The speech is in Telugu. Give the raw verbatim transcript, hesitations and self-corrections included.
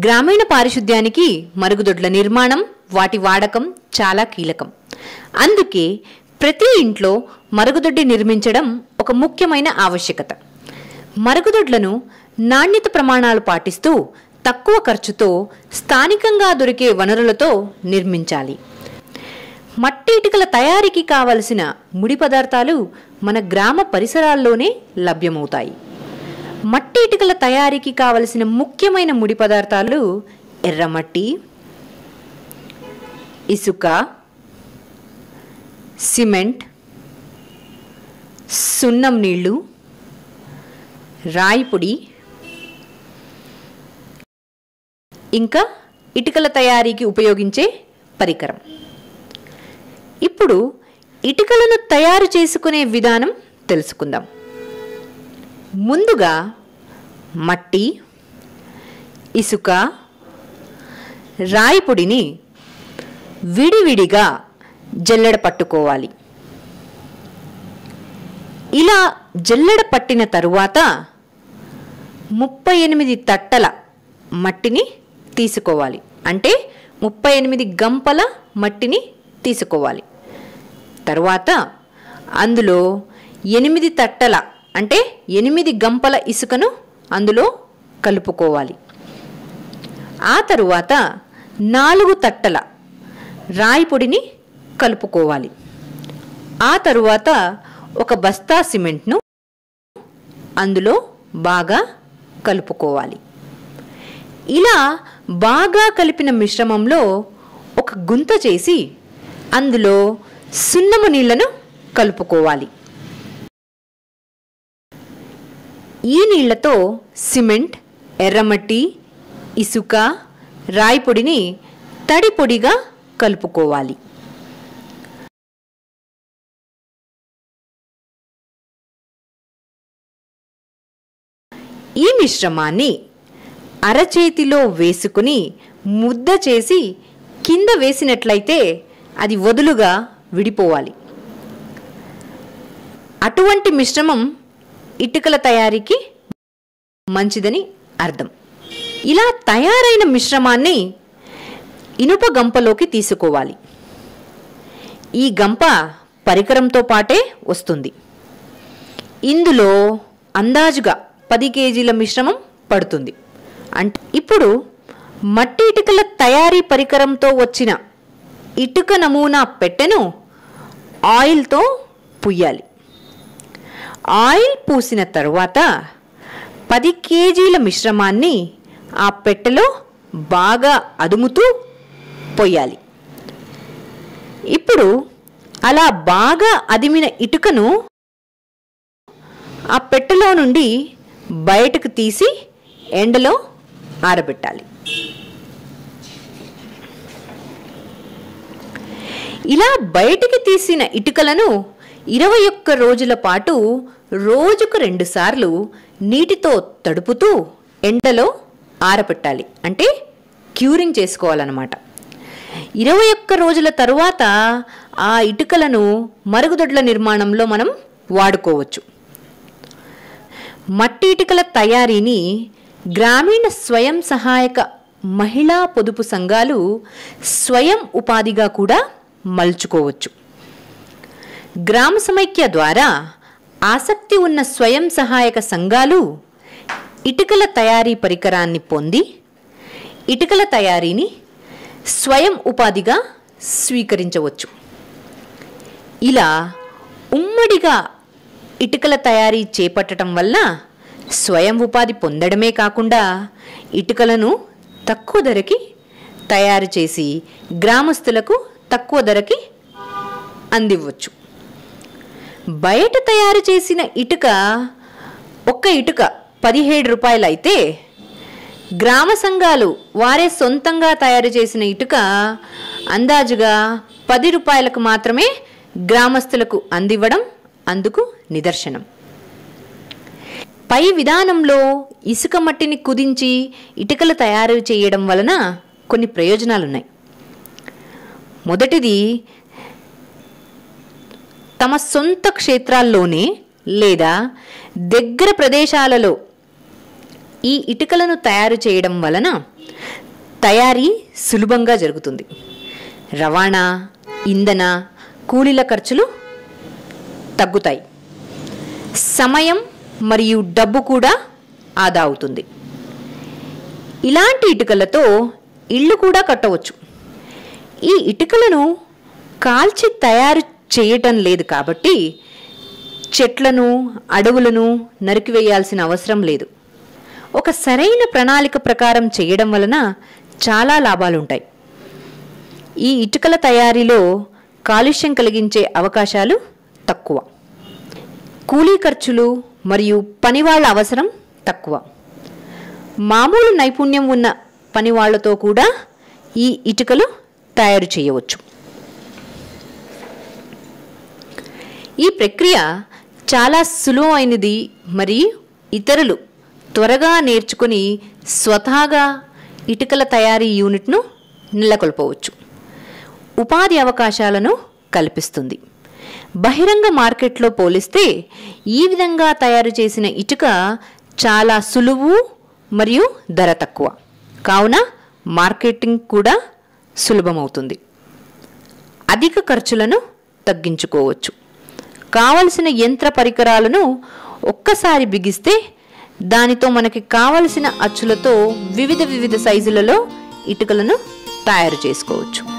గ్రామీణ పారిశుద్ధ్యానికి మరుగుదొడ్ల నిర్మాణం, వాటి వాడకం చాలా కీలకం. అందుకే ప్రతి ఇంట్లో మరుగుదొడ్డి నిర్మించడం ఒక ముఖ్యమైన ఆవశ్యకత. మరుగుదొడ్లను నాణ్యత ప్రమాణాలు పాటిస్తూ తక్కువ ఖర్చుతో స్థానికంగా దొరికే వనరులతో నిర్మించాలి. మట్టి ఇటుకల తయారీకి కావలసిన ముడి పదార్థాలు మన గ్రామ పరిసరాల్లోనే లభ్యమవుతాయి. మట్టి ఇటుకల తయారీకి కావలసిన ముఖ్యమైన ముడి పదార్థాలు ఎర్రమట్టి, ఇసుక, సిమెంట్, సున్నం నీళ్లు, రాయి పొడి, ఇంకా ఇటుకల తయారీకి ఉపయోగించే పరికరం. ఇప్పుడు ఇటుకలను తయారు చేసుకునే విధానం తెలుసుకుందాం. ముందుగా మట్టి, ఇసుక, రాయి పొడిని విడివిడిగా జల్లెడ పట్టుకోవాలి. ఇలా జల్లెడ పట్టిన తరువాత ముప్పై ఎనిమిది తట్టల మట్టిని తీసుకోవాలి. అంటే ముప్పై ఎనిమిది గంపల మట్టిని తీసుకోవాలి. తరువాత అందులో ఎనిమిది తట్టల అంటే ఎనిమిది గంపల ఇసుకను అందులో కలుపుకోవాలి. ఆ తరువాత నాలుగు తట్టల రాయి పొడిని కలుపుకోవాలి. ఆ తరువాత ఒక బస్తా సిమెంట్ను అందులో బాగా కలుపుకోవాలి. ఇలా బాగా కలిపిన మిశ్రమంలో ఒక గుంత చేసి అందులో సున్నము నీళ్లను కలుపుకోవాలి. ఈ నీళ్లతో సిమెంట్, ఎర్రమట్టి, ఇసుక, రాయి పొడిని తడి పొడిగా కలుపుకోవాలి. ఈ మిశ్రమాన్ని అరచేతిలో వేసుకుని ముద్ద చేసి కింద వేసినట్లయితే అది వదులుగా విడిపోవాలి. అటువంటి మిశ్రమం ఇటుకల తయారీకి మంచిదని అర్థం. ఇలా తయారైన మిశ్రమాన్ని ఇనుప గంపలోకి తీసుకోవాలి. ఈ గంప పరికరంతో పాటే వస్తుంది. ఇందులో అందాజుగా పది కేజీల మిశ్రమం పడుతుంది. అంటే ఇప్పుడు మట్టి ఇటుకల తయారీ పరికరంతో వచ్చిన ఇటుక నమూనా పెట్టెను ఆయిల్తో పుయ్యాలి. ఆయిల్ పూసిన తరువాత పది కేజీల మిశ్రమాన్ని ఆ పెట్టెలో బాగా అదుముతూ పొయ్యాలి. ఇప్పుడు అలా బాగా అదిమిన ఇటుకను ఆ పెట్టెలో నుండి బయటకు తీసి ఎండలో ఆరబెట్టాలి. ఇలా బయటికి తీసిన ఇటుకలను ఇరవై ఒక్క రోజుల పాటు రోజుకు రెండు సార్లు నీటితో తడుపుతూ ఎండలో ఆరబెట్టాలి. అంటే క్యూరింగ్ చేసుకోవాలన్నమాట. ఇరవై ఒక్క రోజుల తరువాత ఆ ఇటుకలను మరుగుదొడ్ల నిర్మాణంలో మనం వాడుకోవచ్చు. మట్టి ఇటుకల తయారీని గ్రామీణ స్వయం సహాయక మహిళా పొదుపు సంఘాలు స్వయం ఉపాధిగా కూడా మలుచుకోవచ్చు. గ్రామ సమైక్య ద్వారా ఆసక్తి ఉన్న స్వయం సహాయక సంఘాలు ఇటుకల తయారీ పరికరాన్ని పొంది ఇటుకల తయారీని స్వయం ఉపాధిగా స్వీకరించవచ్చు. ఇలా ఉమ్మడిగా ఇటుకల తయారీ చేపట్టడం వల్ల స్వయం ఉపాధి పొందడమే కాకుండా ఇటుకలను తక్కువ ధరకి తయారు చేసి గ్రామస్తులకు తక్కువ ధరకి అందివ్వచ్చు. బయట తయారు చేసిన ఇటుక ఒక్క ఇటుక పదిహేడు రూపాయలు అయితే గ్రామ సంఘాలు వారే సొంతంగా తయారు చేసిన ఇటుక అందాజుగా పది రూపాయలకు మాత్రమే గ్రామస్తులకు అందివ్వడం అందుకు నిదర్శనం. పై విధానంలో ఇసుక మట్టిని కుదించి ఇటుకలు తయారు చేయడం వలన కొన్ని ప్రయోజనాలున్నాయి. మొదటిది, తమ సొంత క్షేత్రాల్లోనే లేదా దగ్గర ప్రదేశాలలో ఈ ఇటుకలను తయారు చేయడం వలన తయారీ సులభంగా జరుగుతుంది. రవాణా, ఇంధన, కూలీల ఖర్చులు తగ్గుతాయి. సమయం మరియు డబ్బు కూడా ఆదా అవుతుంది. ఇలాంటి ఇటుకలతో ఇళ్ళు కూడా కట్టవచ్చు. ఈ ఇటుకలను కాల్చి తయారు చేయటం లేదు కాబట్టి చెట్లను, అడవులను నరికివేయాల్సిన అవసరం లేదు. ఒక సరైన ప్రణాళిక ప్రకారం చేయడం వలన చాలా లాభాలుంటాయి. ఈ ఇటుకల తయారీలో కాలుష్యం కలిగించే అవకాశాలు తక్కువ. కూలీ ఖర్చులు మరియు పనివాళ్ల అవసరం తక్కువ. మామూలు నైపుణ్యం ఉన్న పనివాళ్లతో కూడా ఈ ఇటుకలు తయారు చేయవచ్చు. ఈ ప్రక్రియ చాలా సులువైనది మరియు ఇతరులు త్వరగా నేర్చుకుని స్వతహాగా ఇటుకల తయారీ యూనిట్ను నెలకొల్పవచ్చు. ఉపాధి అవకాశాలను కల్పిస్తుంది. బహిరంగ మార్కెట్లో పోలిస్తే ఈ విధంగా తయారు చేసిన ఇటుక చాలా సులువు మరియు ధర తక్కువ. కావున మార్కెటింగ్ కూడా సులభమవుతుంది. అధిక ఖర్చులను తగ్గించుకోవచ్చు. కావలసిన యంత్ర పరికరాలను ఒక్కసారి బిగిస్తే దానితో మనకి కావలసిన అచ్చులతో వివిధ వివిధ సైజులలో ఇటుకలను తయారు చేసుకోవచ్చు.